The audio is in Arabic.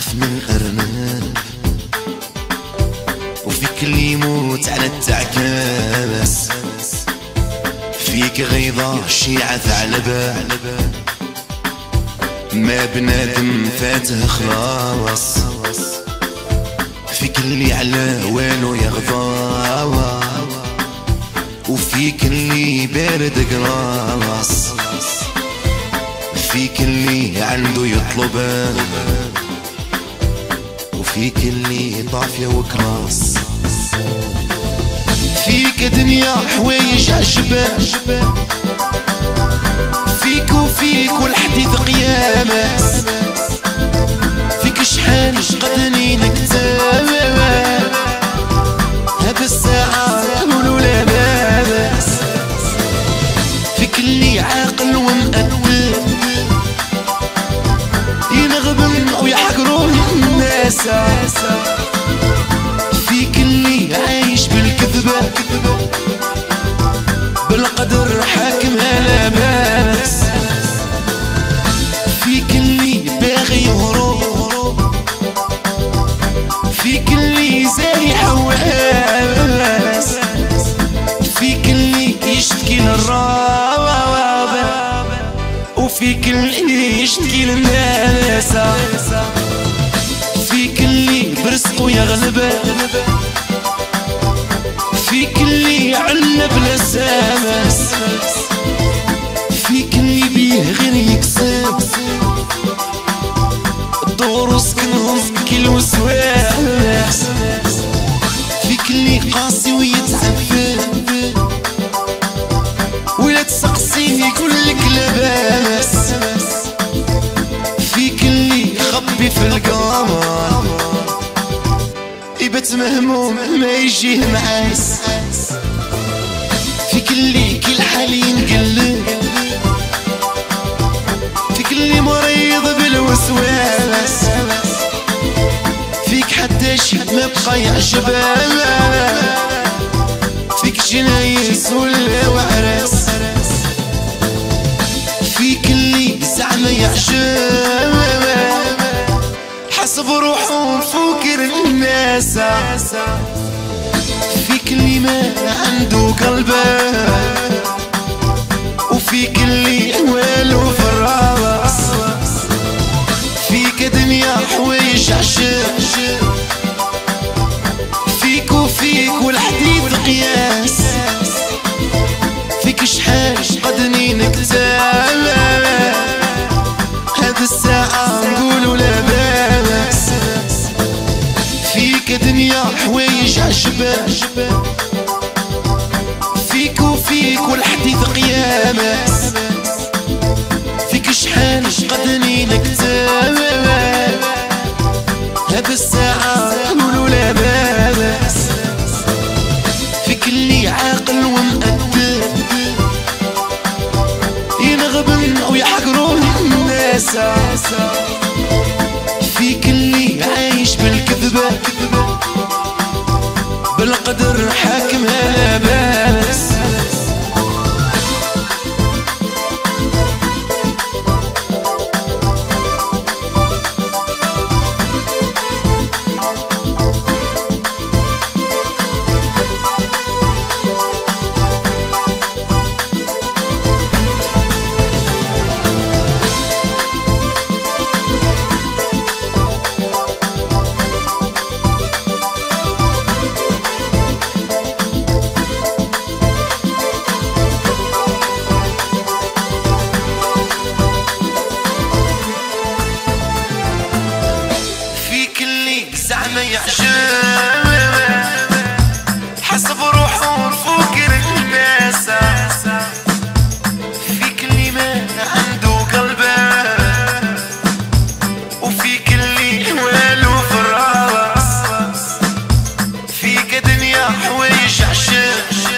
أخف من أرنب، وفيك اللي يموت على التعكاس، فيك غيظة شيعة ثعلبة، ما بنادم فاته خلاص، فيك اللي على والو يغضى، وفيك اللي بارد قراص، فيك اللي عنده يطلب، وفيك اللي طافية وكراس، فيك دنيا حوايج عجبة، فيك وفيك والحديث قيامة، فيك شحال شقدني نكتب، هذا الساعة قولوا لا باس، فيك اللي عاقل ومؤدب، ينغبن ويحقرون الناس، فيك اللي عايش بالكذبة، بالقدر حاكمها لا باس، فيك اللي باغي يهرب، فيك اللي زاهي حواس، فيك اللي يشتكي للرابع، وفيك اللي يشتكي للناس، فيك اللي برزقه يغلب، فيك اللي يعلى بلا سامس، فيك اللي بيه غير يكسب، الدور سكنهم كل وسواس، فيك اللي قاسي ويتعفن، ولا تسقسيه يقولك لاباس، فيك اللي يخبي في القمر، يبت مهموم ما يجيه معاس، فيك اللي كل حال ينقلب، فيك اللي مريض بالوسواس، فيك حداش ما بقى يعجبه، فيك جنايس ولا وعرس، فيك اللي زعما يعجب، حسب روحه فوكر الناس، فيك اللي ما عنده قلبه، وفيك اللي والو في الراس، فيك دنيا حوايج عجب، فيك وفيك والحديث قياس، فيك شحال قدني نكتب، هاد الساعة نقولوا لا باس، فيك دنيا حوايج عجبة، فيك وفيك والحديث قيامة، فيك شحال قدني نكتب، هاد الساعة قولوا لا باس، فيك اللي عاقل ومؤدب، ينغبن ويحقرون الناس، فيك اللي عايش بالكذبة، بالقدر حاكمها لا باس، زعما يعجب، حسب روحه فوكر الناس، فيك اللي ما عنده قلبه، وفيك اللي والو في الراس، فيك دنيا حوايج عجب،